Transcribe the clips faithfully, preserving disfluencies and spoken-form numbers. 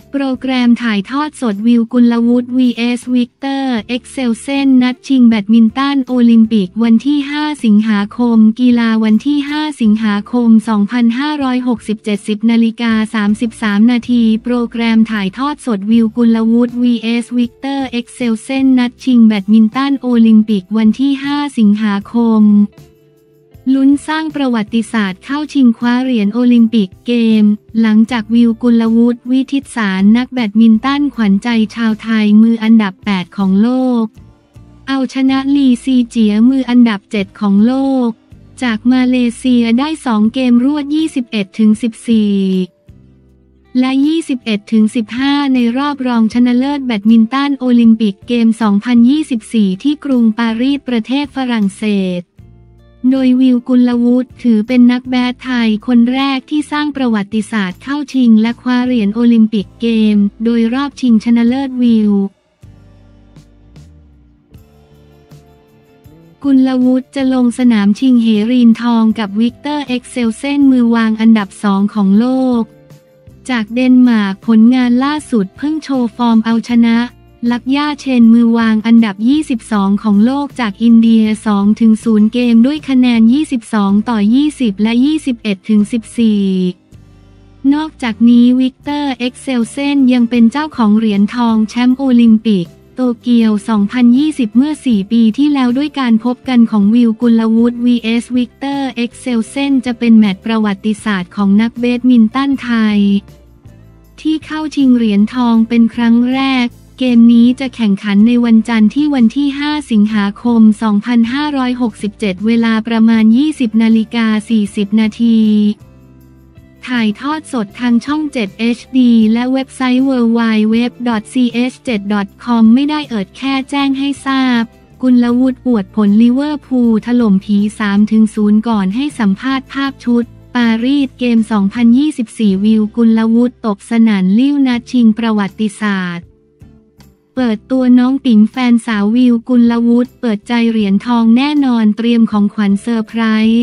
โปรแกรมถ่ายทอดสดวิวกุลวุฒิ วี เอส วิกเตอร์ เอ็กเซลเซนนัดชิงแบดมินตันโอลิมปิกวันที่ ห้า สิงหาคมกีฬาวันที่ ห้า สิงหาคม สองพันห้าร้อยหกสิบเจ็ด สิบนาฬิกาสามสิบสามนาทีโปรแกรมถ่ายทอดสดวิวกุลวุฒิ วี เอส วิกเตอร์ เอ็กเซลเซนนัดชิงแบดมินตันโอลิมปิกวันที่ ห้า สิงหาคมลุ้นสร้างประวัติศาสตร์เข้าชิงคว้าเหรียญโอลิมปิกเกมหลังจากวิวกุลวุฒิ วิทิตสารนักแบดมินตันขวัญใจชาวไทยมืออันดับ แปด ของโลกเอาชนะลีซีเจียมืออันดับ เจ็ด ของโลกจากมาเลเซียได้สองเกมรวด ยี่สิบเอ็ดถึงสิบสี่ และ ยี่สิบเอ็ดถึงสิบห้า ในรอบรองชนะเลิศแบดมินตันโอลิมปิกเกม สองพันยี่สิบสี่ ที่กรุงปารีสประเทศฝรั่งเศสโดยวิวกุลวุฒิถือเป็นนักแบดไทยคนแรกที่สร้างประวัติศาสตร์เข้าชิงและคว้าเหรียญโอลิมปิกเกมโดยรอบชิงชนะเลิศวิวกุลวุฒิจะลงสนามชิงเหรียญทองกับวิกเตอร์ เอ็กเซลเซนมือวางอันดับสองของโลกจากเดนมาร์กผลงานล่าสุดเพิ่งโชว์ฟอร์มเอาชนะลักย่าเชนมือวางอันดับยี่สิบสองของโลกจากอินเดีย สองถึงศูนย์ เกมด้วยคะแนนยี่สิบสองต่อยี่สิบและยี่สิบเอ็ดถึงสิบสี่ นอกจากนี้วิกเตอร์ เอ็กเซลเซนยังเป็นเจ้าของเหรียญทองแชมป์โอลิมปิกโตเกียว สองพันยี่สิบ เมื่อ สี่ปีที่แล้วด้วยการพบกันของวิวกุลวุฒิ วี เอส วิกเตอร์ เอ็กเซลเซนจะเป็นแมตช์ประวัติศาสตร์ของนักแบดมินตันไทยที่เข้าชิงเหรียญทองเป็นครั้งแรกเกมนี้จะแข่งขันในวันจันทร์ที่วันที่ ห้า สิงหาคม สองพันห้าร้อยหกสิบเจ็ด เวลาประมาณ ยี่สิบนาฬิกาสี่สิบนาทีถ่ายทอดสดทางช่อง เจ็ด เอช ดี และเว็บไซต์ ดับเบิลยู ดับเบิลยู ดับเบิลยู ดอท ซี เอช เจ็ด ดอท คอม ไม่ได้เอิดแค่แจ้งให้ทราบกุลวุฒิอวดผลลิเวอร์พูลถล่มผี สามถึงศูนย์ ก่อนให้สัมภาษณ์ภาพชุดปารีสเกม สองพันยี่สิบสี่ วิวกุลวุฒิตบสนั่นลิ่วนัดชิงประวัติศาสตร์เปิดตัวน้องติ๋มแฟนสาววิวกุลวุฒิเปิดใจเหรียญทองแน่นอนเตรียมของขวัญเซอร์ไพรส์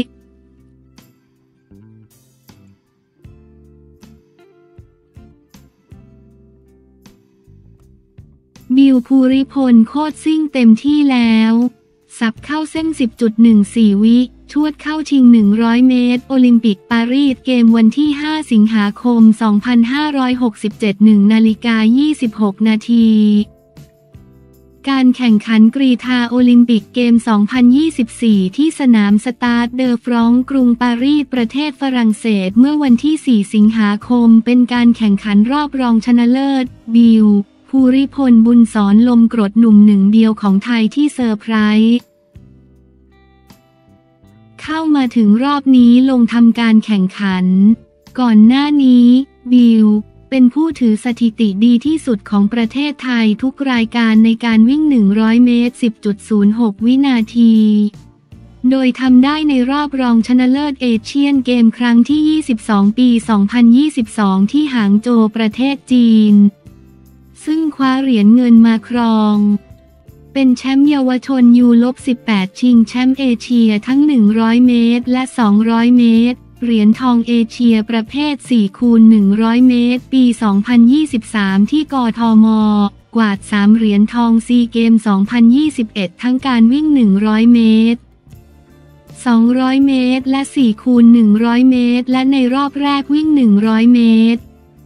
บิวภูริพลโคตรซิ่งเต็มที่แล้วสับเข้าเส้น สิบจุดหนึ่งสี่ วิชวดเข้าชิงหนึ่งร้อยเมตรโอลิมปิกปารีสเกมวันที่ ห้า สิงหาคม สองพันห้าร้อยหกสิบเจ็ด หนึ่งนาฬิกายี่สิบหกนาทีการแข่งขันกรีฑาโอลิมปิกเกม สองพันยี่สิบสี่ ที่สนามสตาร์ดเดอฟรองก์กรุงปารีสประเทศฝรั่งเศสเมื่อวันที่ สี่ สิงหาคมเป็นการแข่งขันรอบรองชนะเลิศบิวภูริพลบุญสอนลมกรดหนุ่มหนึ่งเดียวของไทยที่เซอร์ไพรส์เข้ามาถึงรอบนี้ลงทำการแข่งขันก่อนหน้านี้บิวเป็นผู้ถือสถิติดีที่สุดของประเทศไทยทุกรายการในการวิ่งหนึ่งร้อยเมตร สิบจุดศูนย์หก วินาทีโดยทำได้ในรอบรองชนะเลิศเอเชียนเกมครั้งที่ยี่สิบสองปี สองพันยี่สิบสอง ที่หางโจวประเทศจีนซึ่งคว้าเหรียญเงินมาครองเป็นแชมป์เยาวชน ยู สิบแปด ชิงแชมป์เอเชียทั้งหนึ่งร้อยเมตรและสองร้อยเมตรเหรียญทองเอเชียประเภท สี่คูณหนึ่งร้อย เมตรปี สองพันยี่สิบสาม ที่กทม.กวาดสามเหรียญทองซีเกม สองพันยี่สิบเอ็ด ทั้งการวิ่งหนึ่งร้อยเมตรสองร้อยเมตรและสี่คูณหนึ่งร้อยเมตรและในรอบแรกวิ่งหนึ่งร้อยเมตร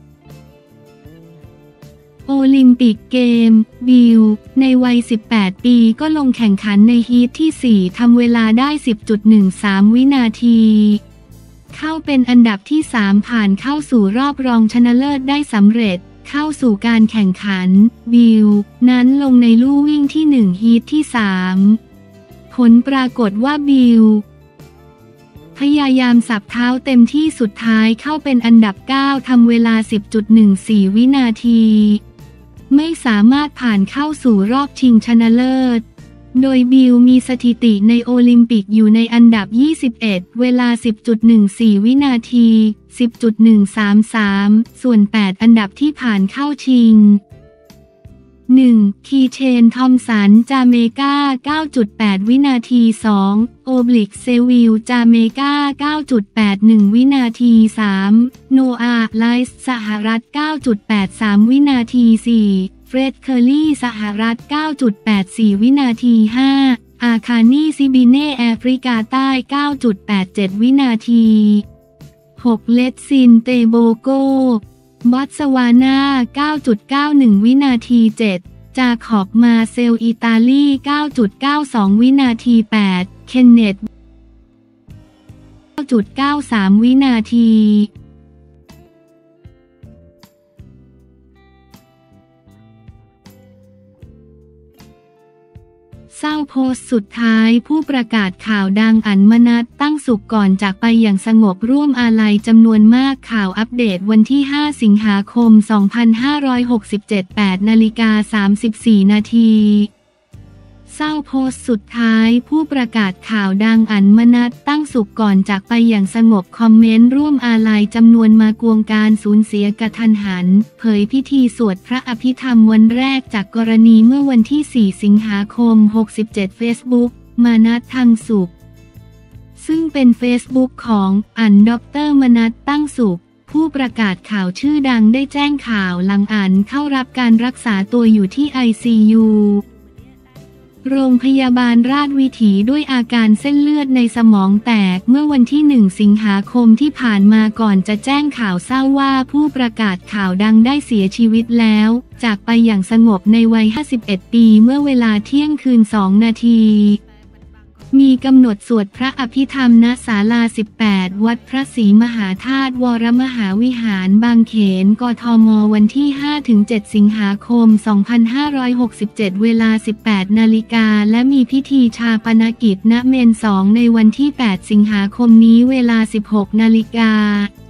โอลิมปิกเกมบิวในวัยสิบแปดปีก็ลงแข่งขันในฮีทที่สี่ทำเวลาได้ สิบจุดหนึ่งสาม วินาทีเข้าเป็นอันดับที่สามผ่านเข้าสู่รอบรองชนะเลิศได้สำเร็จเข้าสู่การแข่งขันบิวนั้นลงในลู่วิ่งที่หนึ่งฮีทที่สามผลปรากฏว่าบิวพยายามสับเท้าเต็มที่สุดท้ายเข้าเป็นอันดับเก้าทำเวลา สิบจุดหนึ่งสี่ วินาทีไม่สามารถผ่านเข้าสู่รอบชิงชนะเลิศโดยบิวมีสถิติในโอลิมปิกอยู่ในอันดับยี่สิบเอ็ดเวลา สิบจุดหนึ่งสี่ วินาที สิบจุดหนึ่งสามสาม ส่วนแปดอันดับที่ผ่านเข้าชิงหนึ่ง คีเชน ทอมสัน จาเมกา เก้าจุดแปด วินาที สอง โอบลิก เซวิล จาเมกา เก้าจุดแปดหนึ่ง วินาที สาม โนอาห์ ไลส์ สหรัฐ เก้าจุดแปดสาม วินาที สี่ เฟร็ด เคอร์รี่ สหรัฐ เก้าจุดแปดสี่ วินาที ห้า อาคานี ซิบิเน่ แอฟริกาใต้ เก้าจุดแปดเจ็ด วินาที หก เลดซิน เตโบโก บอตสวานา เก้าจุดเก้าหนึ่ง วินาที เจ็ด จาขอบ มาเซล อิตาลี เก้าจุดเก้าสอง วินาที แปด เคนเนต เก้าจุดเก้าสาม วินาทีเศร้าโพสต์สุดท้ายผู้ประกาศข่าวดังอัญมนัส ตั้งสุขก่อนจากไปอย่างสงบร่วมอาลัยจำนวนมากข่าวอัปเดตวันที่ ห้า สิงหาคม สองพันห้าร้อยหกสิบเจ็ด แปด นาฬิกา สามสิบสี่ นาทีเศร้าโพสต์สุดท้ายผู้ประกาศข่าวดังอัญมนัส ตั้งสุขก่อนจากไปอย่างสงบคอมเมนต์ร่วมอาลัยจำนวนมากวงการสูญเสียกะทันหันเผยพิธีสวดพระอภิธรรมวันแรกจากกรณีเมื่อวันที่ สี่ สิงหาคม หกสิบเจ็ด เฟซบุ๊ก มานัส ทังสุขซึ่งเป็นเฟซบุ๊กของอัญด็อกเตอร์มนัส ตั้งสุขผู้ประกาศข่าวชื่อดังได้แจ้งข่าวหลังอัญเข้ารับการรักษาตัวอยู่ที่ ไอ ซี ยูโรงพยาบาลราชวิถีด้วยอาการเส้นเลือดในสมองแตกเมื่อวันที่ หนึ่ง สิงหาคมที่ผ่านมาก่อนจะแจ้งข่าวเศร้าว่าผู้ประกาศข่าวดังได้เสียชีวิตแล้วจากไปอย่างสงบในวัย ห้าสิบเอ็ด ปีเมื่อเวลาเที่ยงคืน สอง นาทีมีกำหนดสวดพระอภิธรรมณศาลา สิบแปด วัดพระศรีมหาธาตุวรมหาวิหารบางเขน กทม วันที่ ห้าถึงเจ็ด สิงหาคม สองพันห้าร้อยหกสิบเจ็ด เวลา สิบแปด นาฬิกาและมีพิธีชาปนกิจณเมน สอง ในวันที่ แปด สิงหาคมนี้เวลา สิบหก นาฬิกา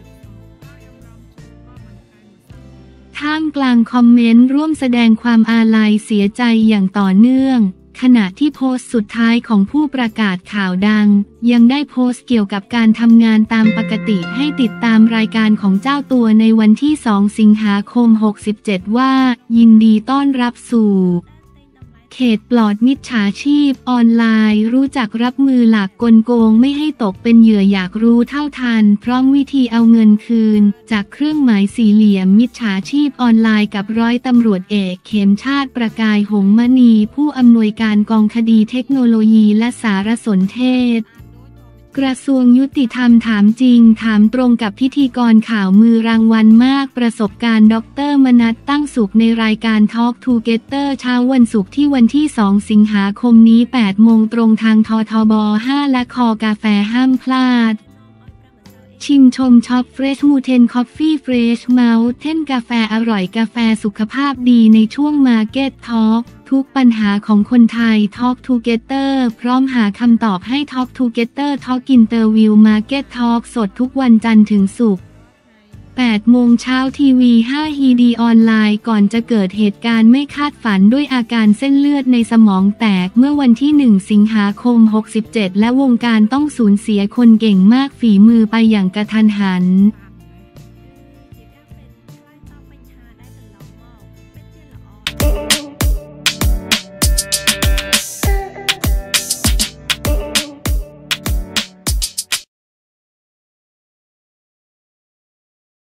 ท่ามกลางคอมเมนต์ร่วมแสดงความอาลัยเสียใจอย่างต่อเนื่องขณะที่โพสต์สุดท้ายของผู้ประกาศข่าวดังยังได้โพสต์เกี่ยวกับการทำงานตามปกติให้ติดตามรายการของเจ้าตัวในวันที่ สอง สิงหาคม หกสิบเจ็ด ว่ายินดีต้อนรับสู่เขตปลอดมิจฉาชีพออนไลน์รู้จักรับมือหลักกลโกงไม่ให้ตกเป็นเหยื่ออยากรู้เท่าทันพร้อมวิธีเอาเงินคืนจากเครื่องหมายสี่เหลี่ยมมิจฉาชีพออนไลน์กับร้อยตำรวจเอกเขมชาติประกายหงส์มณีผู้อำนวยการกองคดีเทคโนโลยีและสารสนเทศกระทรวงยุติธรรมถามจริงถามตรงกับพิธีกรข่าวมือรางวัลมากประสบการณ์ดร.มนัส ตั้งสุขในรายการ Talk Together เช้าวันศุกร์ที่วันที่ สอง สิงหาคมนี้ แปด โมงตรงทางททบ ห้า และคอกาแฟห้ามพลาดชิมชมช็อปเฟรชมูเทนคอฟฟี่เฟรชเมาส์เทนกาแฟอร่อยกาแฟสุขภาพดีในช่วงมาร์เก็ตทอล์กทุกปัญหาของคนไทย Talk Together พร้อมหาคำตอบให้ Talk Together Talk Interview Market Talk สดทุกวันจันทร์ถึงศุกร์ แปด โมงเช้าทีวี ห้า ฮี ดี ออนไลน์ก่อนจะเกิดเหตุการณ์ไม่คาดฝันด้วยอาการเส้นเลือดในสมองแตกเมื่อวันที่ หนึ่ง สิงหาคม หกสิบเจ็ด และวงการต้องสูญเสียคนเก่งมากฝีมือไปอย่างกระทันหัน